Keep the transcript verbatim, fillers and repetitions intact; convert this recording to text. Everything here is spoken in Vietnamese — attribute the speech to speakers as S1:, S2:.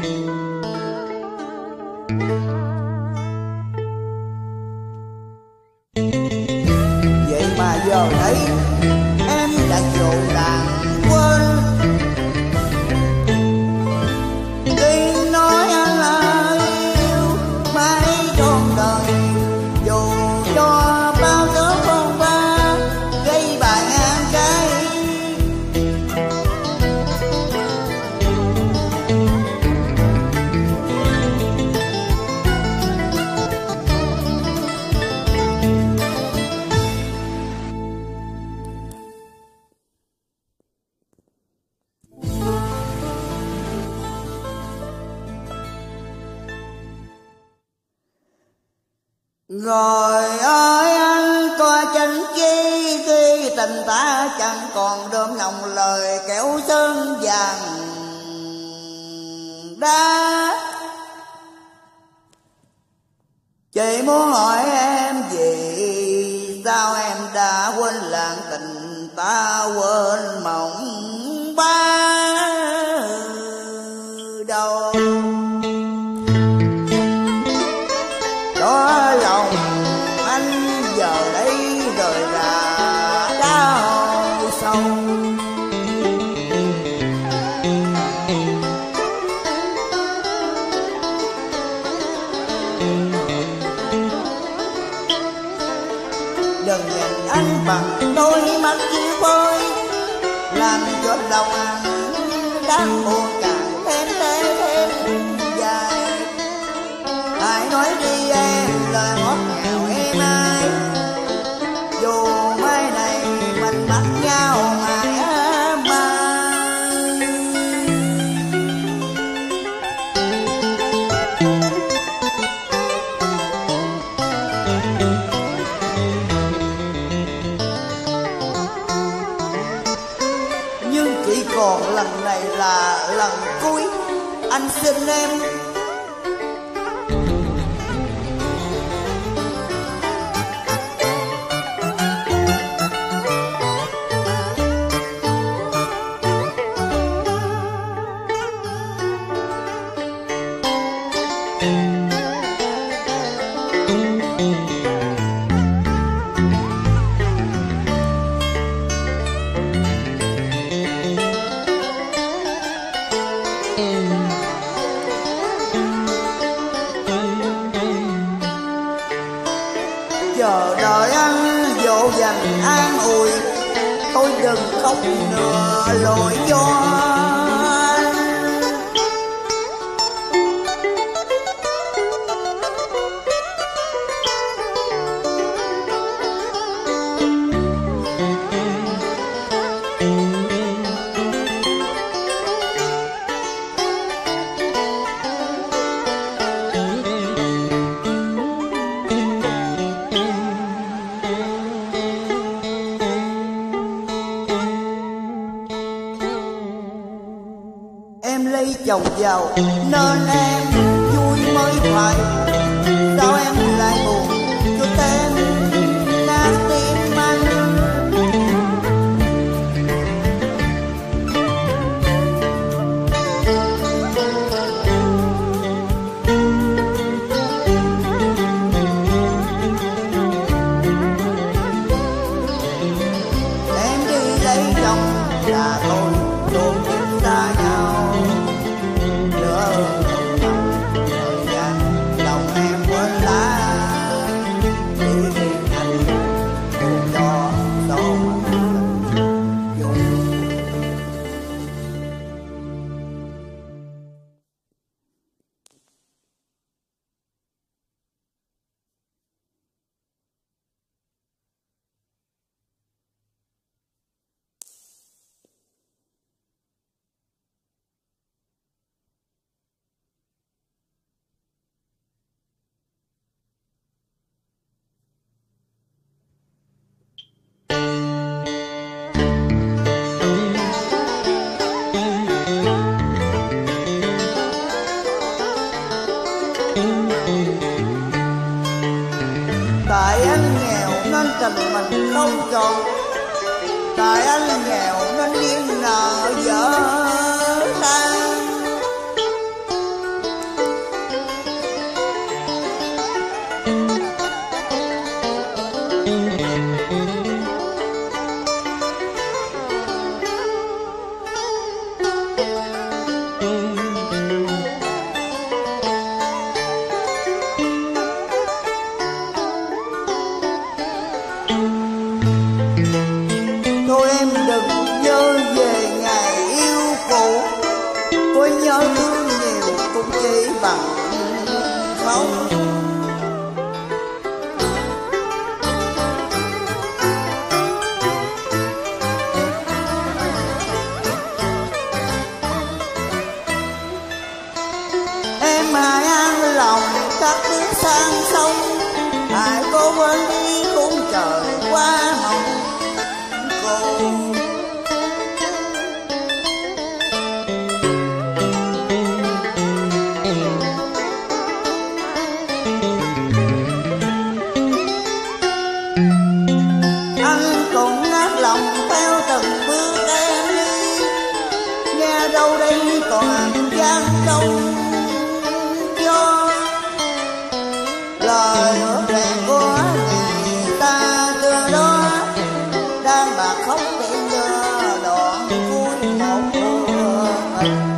S1: Vậy mà giờ đấy em đã dội làng quên tiếng nói anh là yêu mãi trọn đời, dù cho bao đứa phong ba gây bài ngang trái. Rồi ơi anh coi chân chi tuy tình ta chẳng còn đơm nồng lời kéo sơn vàng đá. Chị muốn hỏi em gì sao em đã quên làng tình ta quên mộng ba đâu. Đó lòng anh giờ đây rời ra đau sâu. Đừng nhìn anh bằng đôi mắt chia phôi, làm cho lòng anh đang buồn càng thêm tê thêm dài. Hãy nói đi em lời ngọt ngào êm ái, dù mai này mình bắt nhau ngày mai. Nhưng chỉ còn lần này là lần cuối, anh xin em chờ đợi anh dỗ dành an ủi. Thôi đừng khóc nữa lỗi cho anh. Em lấy chồng giàu nên em vui mới phải, sao em lại buồn cho tên nát tim anh. Em đi lấy chồng là thôi đồn chúng ta nhau. Tại anh nghèo nên tình mình không tròn, tại anh nghèo nên duyên nợ vợ tan. không. Em hãy an lòng các bước sang sông, hãy cố quên đi khung trời qua mộng cô. Anh cũng nát lòng theo từng bước em đi, nghe đâu đây còn gian đông gió. Lời ước hẹn của người ta từ đó đang bạc khóc để nhớ đoạn cuối một mùa.